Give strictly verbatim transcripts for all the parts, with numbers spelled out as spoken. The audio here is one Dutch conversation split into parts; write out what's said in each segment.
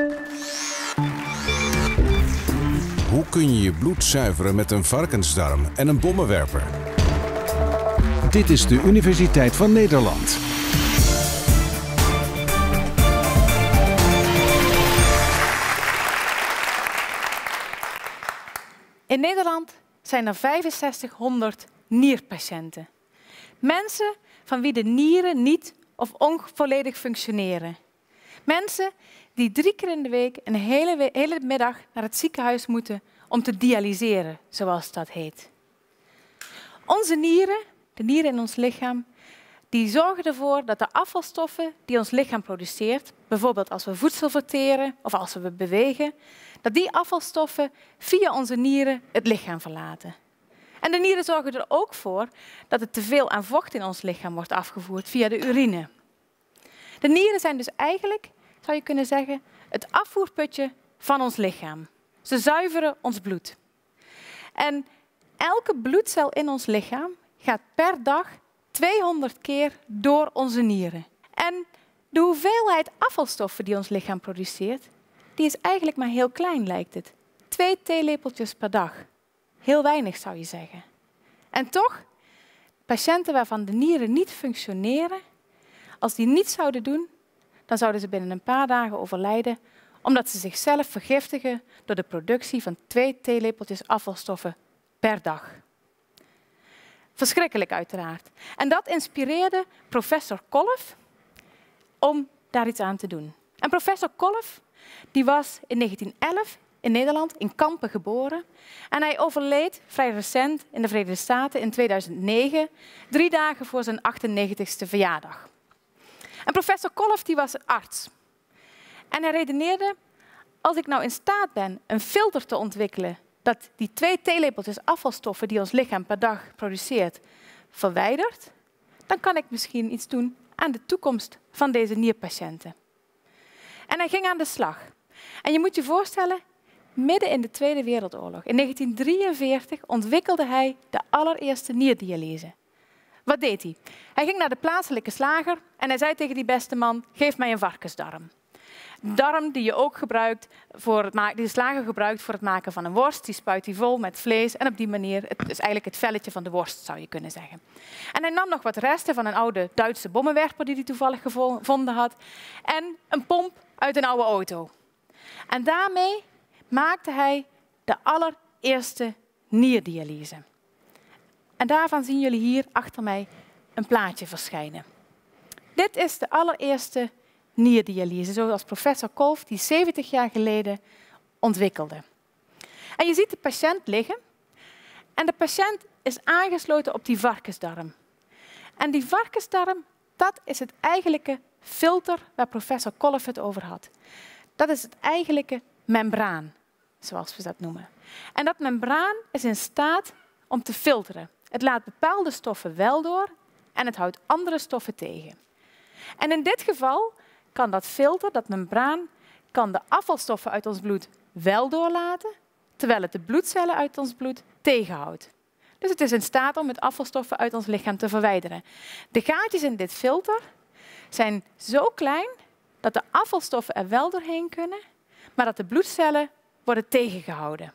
Hoe kun je je bloed zuiveren met een varkensdarm en een bommenwerper? Dit is de Universiteit van Nederland. In Nederland zijn er vijfenzestighonderd nierpatiënten. Mensen van wie de nieren niet of onvolledig functioneren. Mensen die drie keer in de week een hele, we hele middag naar het ziekenhuis moeten om te dialyseren, zoals dat heet. Onze nieren, de nieren in ons lichaam, die zorgen ervoor dat de afvalstoffen die ons lichaam produceert, bijvoorbeeld als we voedsel verteren of als we bewegen, dat die afvalstoffen via onze nieren het lichaam verlaten. En de nieren zorgen er ook voor dat er te veel aan vocht in ons lichaam wordt afgevoerd via de urine. De nieren zijn dus eigenlijk, zou je kunnen zeggen, het afvoerputje van ons lichaam. Ze zuiveren ons bloed. En elke bloedcel in ons lichaam gaat per dag tweehonderd keer door onze nieren. En de hoeveelheid afvalstoffen die ons lichaam produceert, die is eigenlijk maar heel klein, lijkt het. Twee theelepeltjes per dag. Heel weinig, zou je zeggen. En toch, patiënten waarvan de nieren niet functioneren, als die niets zouden doen, dan zouden ze binnen een paar dagen overlijden, omdat ze zichzelf vergiftigen door de productie van twee theelepeltjes afvalstoffen per dag. Verschrikkelijk uiteraard. En dat inspireerde professor Kolff om daar iets aan te doen. En professor Kolff die was in negentien elf in Nederland, in Kampen, geboren. En hij overleed vrij recent in de Verenigde Staten in tweeduizend negen, drie dagen voor zijn achtennegentigste verjaardag. En professor Kolff die was arts. En hij redeneerde, als ik nou in staat ben een filter te ontwikkelen dat die twee theelepeltjes afvalstoffen die ons lichaam per dag produceert verwijdert, dan kan ik misschien iets doen aan de toekomst van deze nierpatiënten. En hij ging aan de slag. En je moet je voorstellen, midden in de Tweede Wereldoorlog, in negentien drieënveertig, ontwikkelde hij de allereerste nierdialyse. Wat deed hij? Hij ging naar de plaatselijke slager en hij zei tegen die beste man, geef mij een varkensdarm. Darm die je ook gebruikt voor het maken, die de slager gebruikt voor het maken van een worst. Die spuit hij vol met vlees en op die manier, het is eigenlijk het velletje van de worst, zou je kunnen zeggen. En hij nam nog wat resten van een oude Duitse bommenwerper die hij toevallig gevonden had en een pomp uit een oude auto. En daarmee maakte hij de allereerste nierdialyse. En daarvan zien jullie hier achter mij een plaatje verschijnen. Dit is de allereerste nierdialyse, zoals professor Kolff die zeventig jaar geleden ontwikkelde. En je ziet de patiënt liggen en de patiënt is aangesloten op die varkensdarm. En die varkensdarm, dat is het eigenlijke filter waar professor Kolff het over had. Dat is het eigenlijke membraan, zoals we dat noemen. En dat membraan is in staat om te filteren. Het laat bepaalde stoffen wel door en het houdt andere stoffen tegen. En in dit geval kan dat filter, dat membraan, kan de afvalstoffen uit ons bloed wel doorlaten, terwijl het de bloedcellen uit ons bloed tegenhoudt. Dus het is in staat om het afvalstoffen uit ons lichaam te verwijderen. De gaatjes in dit filter zijn zo klein dat de afvalstoffen er wel doorheen kunnen, maar dat de bloedcellen worden tegengehouden.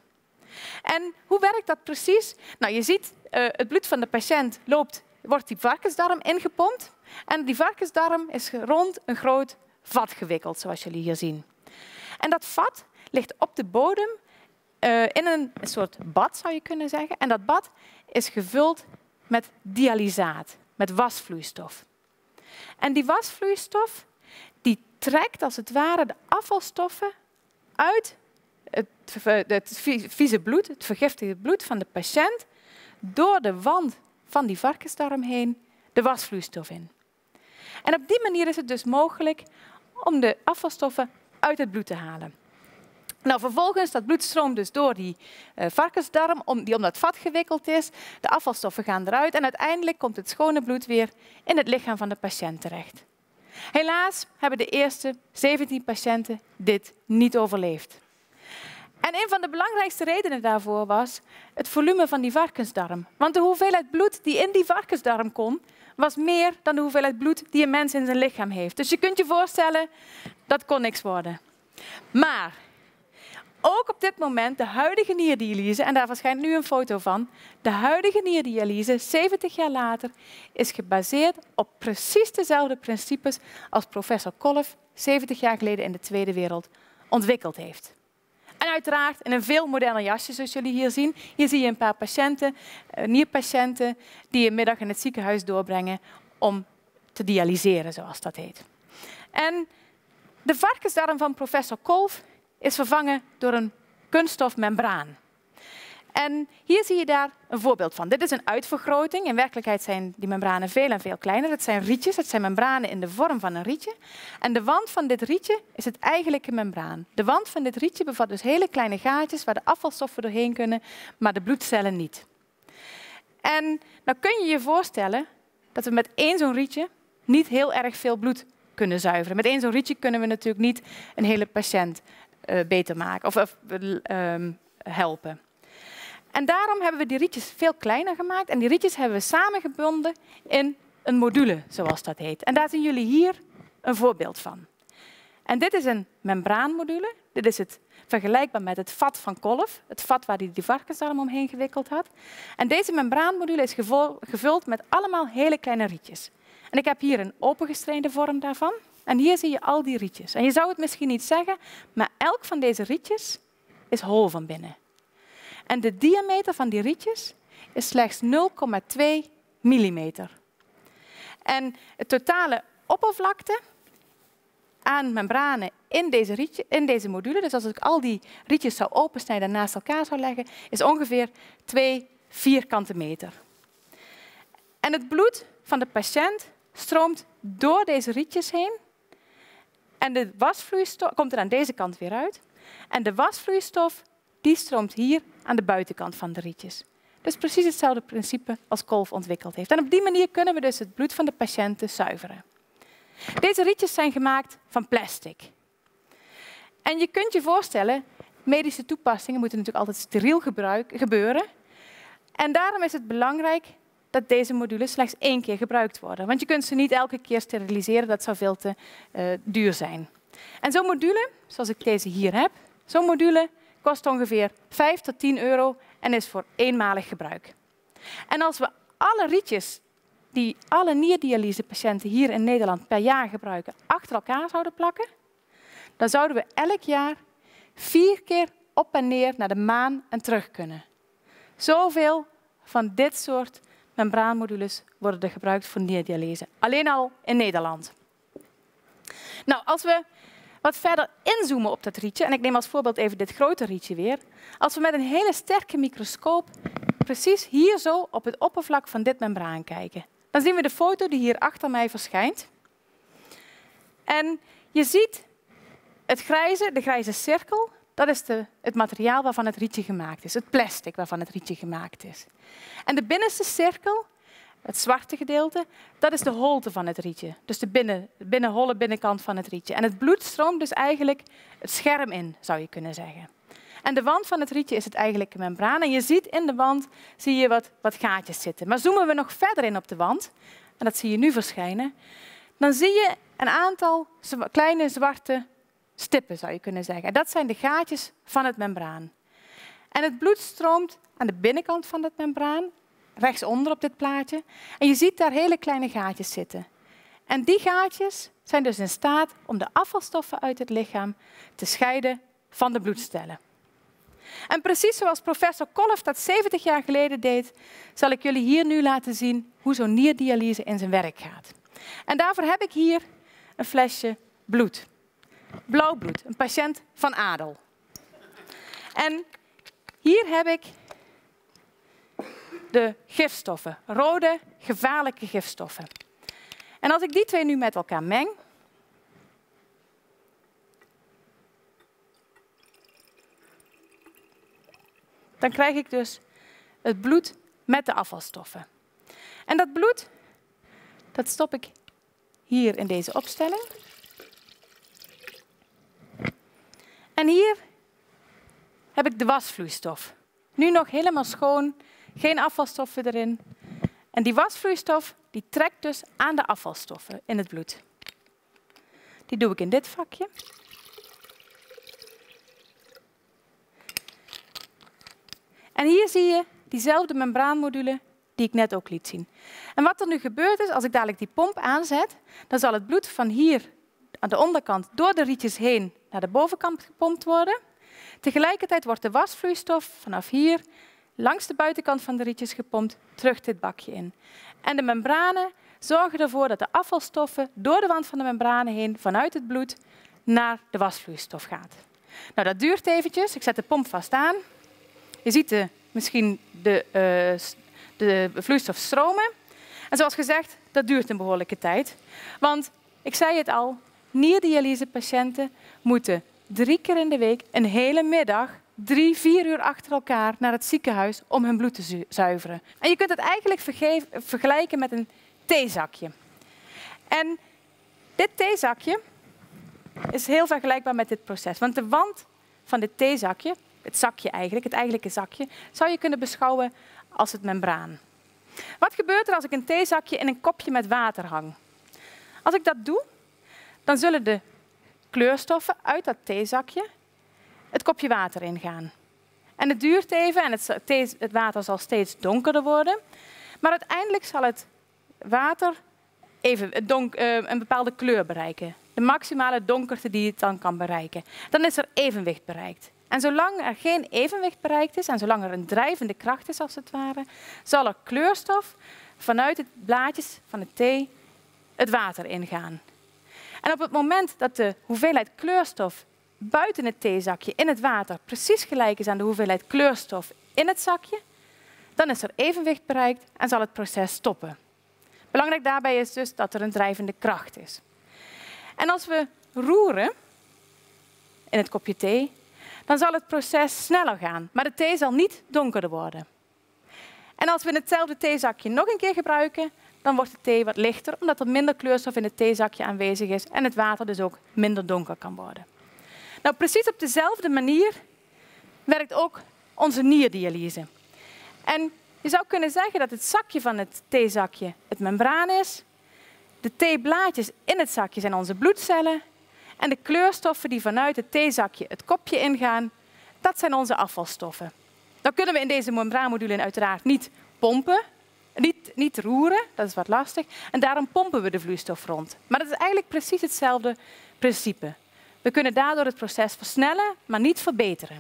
En hoe werkt dat precies? Nou, je ziet, uh, het bloed van de patiënt loopt, wordt die varkensdarm ingepompt. En die varkensdarm is rond een groot vat gewikkeld, zoals jullie hier zien. En dat vat ligt op de bodem uh, in een, een soort bad, zou je kunnen zeggen. En dat bad is gevuld met dialysaat, met wasvloeistof. En die wasvloeistof die trekt als het ware de afvalstoffen uit het, het vieze bloed, het vergiftigde bloed van de patiënt, door de wand van die varkensdarm heen de wasvloeistof in. En op die manier is het dus mogelijk om de afvalstoffen uit het bloed te halen. Nou, vervolgens, dat bloed stroomt dus door die uh, varkensdarm, om, die om dat vat gewikkeld is. De afvalstoffen gaan eruit en uiteindelijk komt het schone bloed weer in het lichaam van de patiënt terecht. Helaas hebben de eerste zeventien patiënten dit niet overleefd. En een van de belangrijkste redenen daarvoor was het volume van die varkensdarm. Want de hoeveelheid bloed die in die varkensdarm kon, was meer dan de hoeveelheid bloed die een mens in zijn lichaam heeft. Dus je kunt je voorstellen, dat kon niks worden. Maar ook op dit moment, de huidige nierdialyse, en daar verschijnt nu een foto van, de huidige nierdialyse, zeventig jaar later, is gebaseerd op precies dezelfde principes als professor Kolff zeventig jaar geleden in de Tweede Wereld ontwikkeld heeft. En uiteraard in een veel moderner jasje, zoals jullie hier zien. Hier zie je een paar patiënten, nierpatiënten, die een middag in het ziekenhuis doorbrengen om te dialyseren, zoals dat heet. En de varkensdarm van professor Kolff is vervangen door een kunststofmembraan. En hier zie je daar een voorbeeld van. Dit is een uitvergroting. In werkelijkheid zijn die membranen veel en veel kleiner. Het zijn rietjes, het zijn membranen in de vorm van een rietje. En de wand van dit rietje is het eigenlijke membraan. De wand van dit rietje bevat dus hele kleine gaatjes waar de afvalstoffen doorheen kunnen, maar de bloedcellen niet. En nou kun je je voorstellen dat we met één zo'n rietje niet heel erg veel bloed kunnen zuiveren. Met één zo'n rietje kunnen we natuurlijk niet een hele patiënt uh, beter maken of, of uh, helpen. En daarom hebben we die rietjes veel kleiner gemaakt en die rietjes hebben we samengebonden in een module, zoals dat heet. En daar zien jullie hier een voorbeeld van. En dit is een membraanmodule. Dit is het vergelijkbaar met het vat van Kolff, het vat waar hij die varkensdarm omheen gewikkeld had. En deze membraanmodule is gevuld met allemaal hele kleine rietjes. En ik heb hier een opengestreende vorm daarvan. En hier zie je al die rietjes. En je zou het misschien niet zeggen, maar elk van deze rietjes is hol van binnen. En de diameter van die rietjes is slechts nul komma twee millimeter. En het totale oppervlakte aan membranen in deze, rietje, in deze module, dus als ik al die rietjes zou opensnijden en naast elkaar zou leggen, is ongeveer twee vierkante meter. En het bloed van de patiënt stroomt door deze rietjes heen en de wasvloeistof komt er aan deze kant weer uit. En de wasvloeistof die stroomt hier aan de buitenkant van de rietjes. Dus precies hetzelfde principe als Kolff ontwikkeld heeft. En op die manier kunnen we dus het bloed van de patiënten zuiveren. Deze rietjes zijn gemaakt van plastic. En je kunt je voorstellen, medische toepassingen moeten natuurlijk altijd steriel gebruik, gebeuren. En daarom is het belangrijk dat deze modules slechts één keer gebruikt worden. Want je kunt ze niet elke keer steriliseren, dat zou veel te uh, duur zijn. En zo'n module, zoals ik deze hier heb, zo'n module kost ongeveer vijf tot tien euro en is voor eenmalig gebruik. En als we alle rietjes die alle nierdialysepatiënten hier in Nederland per jaar gebruiken, achter elkaar zouden plakken, dan zouden we elk jaar vier keer op en neer naar de maan en terug kunnen. Zoveel van dit soort membraanmodules worden er gebruikt voor nierdialyse. Alleen al in Nederland. Nou, als we wat verder inzoomen op dat rietje, en ik neem als voorbeeld even dit grote rietje weer. Als we met een hele sterke microscoop precies hier zo op het oppervlak van dit membraan kijken, dan zien we de foto die hier achter mij verschijnt. En je ziet het grijze, de grijze cirkel, dat is de, het materiaal waarvan het rietje gemaakt is. Het plastic waarvan het rietje gemaakt is. En de binnenste cirkel, het zwarte gedeelte, dat is de holte van het rietje. Dus de binnen, de binnenholle binnenkant van het rietje. En het bloed stroomt dus eigenlijk het scherm in, zou je kunnen zeggen. En de wand van het rietje is het eigenlijke membraan. En je ziet in de wand zie je wat, wat gaatjes zitten. Maar zoomen we nog verder in op de wand, en dat zie je nu verschijnen, dan zie je een aantal kleine zwarte stippen, zou je kunnen zeggen. En dat zijn de gaatjes van het membraan. En het bloed stroomt aan de binnenkant van het membraan, rechtsonder op dit plaatje. En je ziet daar hele kleine gaatjes zitten. En die gaatjes zijn dus in staat om de afvalstoffen uit het lichaam te scheiden van de bloedstellen. En precies zoals professor Kolff dat zeventig jaar geleden deed, zal ik jullie hier nu laten zien hoe zo'n nierdialyse in zijn werk gaat. En daarvoor heb ik hier een flesje bloed. Blauw bloed, een patiënt van adel. En hier heb ik de gifstoffen, rode, gevaarlijke gifstoffen. En als ik die twee nu met elkaar meng, dan krijg ik dus het bloed met de afvalstoffen. En dat bloed, dat stop ik hier in deze opstelling. En hier heb ik de wasvloeistof. Nu nog helemaal schoon, geen afvalstoffen erin. En die wasvloeistof die trekt dus aan de afvalstoffen in het bloed. Die doe ik in dit vakje. En hier zie je diezelfde membraanmodule die ik net ook liet zien. En wat er nu gebeurt is, als ik dadelijk die pomp aanzet, dan zal het bloed van hier aan de onderkant door de rietjes heen naar de bovenkant gepompt worden. Tegelijkertijd wordt de wasvloeistof vanaf hier langs de buitenkant van de rietjes gepompt, terug dit bakje in. En de membranen zorgen ervoor dat de afvalstoffen door de wand van de membranen heen vanuit het bloed naar de wasvloeistof gaat. Nou, dat duurt eventjes. Ik zet de pomp vast aan. Je ziet de, misschien de, uh, de vloeistof stromen. En zoals gezegd, dat duurt een behoorlijke tijd. Want, ik zei het al, nierdialysepatiënten moeten drie keer in de week, een hele middag, drie, vier uur achter elkaar naar het ziekenhuis om hun bloed te zuiveren. En je kunt het eigenlijk vergelijken met een theezakje. En dit theezakje is heel vergelijkbaar met dit proces. Want de wand van dit theezakje, het zakje eigenlijk, het eigenlijke zakje, zou je kunnen beschouwen als het membraan. Wat gebeurt er als ik een theezakje in een kopje met water hang? Als ik dat doe, dan zullen de kleurstoffen uit dat theezakje het kopje water ingaan. En het duurt even en het, thee, het water zal steeds donkerder worden. Maar uiteindelijk zal het water even donk, uh, een bepaalde kleur bereiken. De maximale donkerte die het dan kan bereiken. Dan is er evenwicht bereikt. En zolang er geen evenwicht bereikt is en zolang er een drijvende kracht is als het ware, zal er kleurstof vanuit het blaadjes van de thee het water ingaan. En op het moment dat de hoeveelheid kleurstof buiten het theezakje in het water precies gelijk is aan de hoeveelheid kleurstof in het zakje, dan is er evenwicht bereikt en zal het proces stoppen. Belangrijk daarbij is dus dat er een drijvende kracht is. En als we roeren in het kopje thee, dan zal het proces sneller gaan, maar de thee zal niet donkerder worden. En als we hetzelfde theezakje nog een keer gebruiken, dan wordt de thee wat lichter, omdat er minder kleurstof in het theezakje aanwezig is en het water dus ook minder donker kan worden. Nou, precies op dezelfde manier werkt ook onze nierdialyse. En je zou kunnen zeggen dat het zakje van het theezakje het membraan is, de theeblaadjes in het zakje zijn onze bloedcellen en de kleurstoffen die vanuit het theezakje het kopje ingaan, dat zijn onze afvalstoffen. Dan kunnen we in deze membraanmodule uiteraard niet pompen, niet, niet roeren, dat is wat lastig, en daarom pompen we de vloeistof rond. Maar dat is eigenlijk precies hetzelfde principe. We kunnen daardoor het proces versnellen, maar niet verbeteren.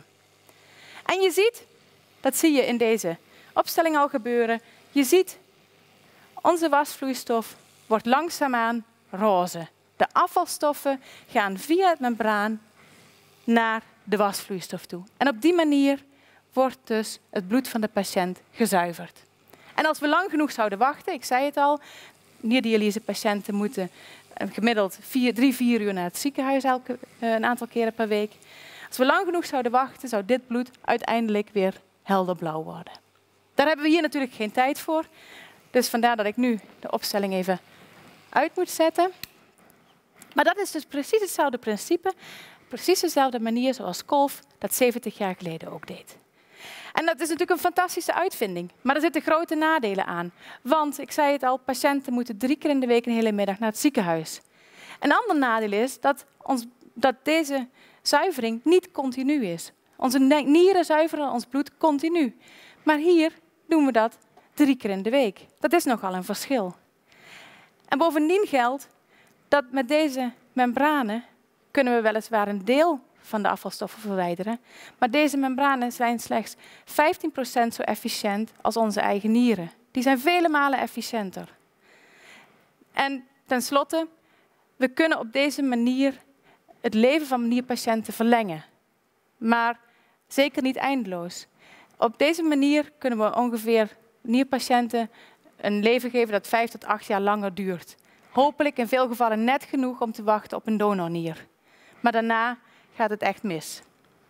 En je ziet, dat zie je in deze opstelling al gebeuren, je ziet, onze wasvloeistof wordt langzaamaan roze. De afvalstoffen gaan via het membraan naar de wasvloeistof toe. En op die manier wordt dus het bloed van de patiënt gezuiverd. En als we lang genoeg zouden wachten, ik zei het al, nierdialysepatiënten moeten gemiddeld vier, drie, vier uur naar het ziekenhuis elke, een aantal keren per week. Als we lang genoeg zouden wachten, zou dit bloed uiteindelijk weer helderblauw worden. Daar hebben we hier natuurlijk geen tijd voor. Dus vandaar dat ik nu de opstelling even uit moet zetten. Maar dat is dus precies hetzelfde principe, precies dezelfde manier zoals Kolff dat zeventig jaar geleden ook deed. En dat is natuurlijk een fantastische uitvinding, maar er zitten grote nadelen aan. Want, ik zei het al, patiënten moeten drie keer in de week een hele middag naar het ziekenhuis. Een ander nadeel is dat, ons, dat deze zuivering niet continu is. Onze nieren zuiveren ons bloed continu. Maar hier doen we dat drie keer in de week. Dat is nogal een verschil. En bovendien geldt dat met deze membranen kunnen we weliswaar een deel van de afvalstoffen verwijderen, maar deze membranen zijn slechts vijftien procent zo efficiënt als onze eigen nieren. Die zijn vele malen efficiënter. En tenslotte, we kunnen op deze manier het leven van nierpatiënten verlengen, maar zeker niet eindeloos. Op deze manier kunnen we ongeveer nierpatiënten een leven geven dat vijf tot acht jaar langer duurt. Hopelijk in veel gevallen net genoeg om te wachten op een donornier. Maar daarna gaat het echt mis.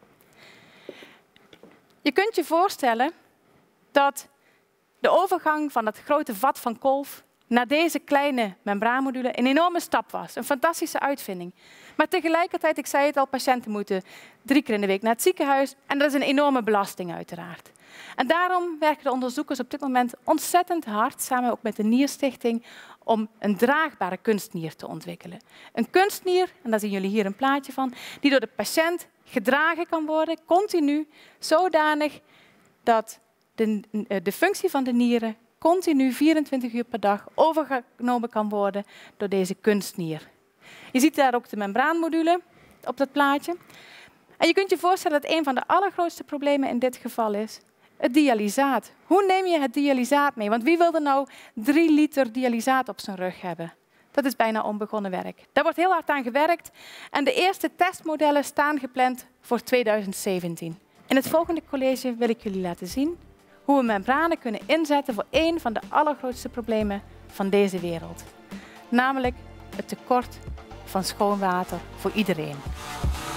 Je kunt je voorstellen dat de overgang van dat grote vat van Kolff naar deze kleine membraanmodule een enorme stap was. Een fantastische uitvinding. Maar tegelijkertijd, ik zei het al, patiënten moeten drie keer in de week naar het ziekenhuis. En dat is een enorme belasting uiteraard. En daarom werken de onderzoekers op dit moment ontzettend hard, samen ook met de Nierstichting, om een draagbare kunstnier te ontwikkelen. Een kunstnier, en daar zien jullie hier een plaatje van, die door de patiënt gedragen kan worden, continu, zodanig dat de, de functie van de nieren continu vierentwintig uur per dag overgenomen kan worden door deze kunstnier. Je ziet daar ook de membraanmodule op dat plaatje. En je kunt je voorstellen dat een van de allergrootste problemen in dit geval is het dialysaat. Hoe neem je het dialysaat mee? Want wie wil er nou drie liter dialysaat op zijn rug hebben? Dat is bijna onbegonnen werk. Daar wordt heel hard aan gewerkt en de eerste testmodellen staan gepland voor tweeduizend zeventien. In het volgende college wil ik jullie laten zien hoe we membranen kunnen inzetten voor een van de allergrootste problemen van deze wereld. Namelijk het tekort van schoon water voor iedereen.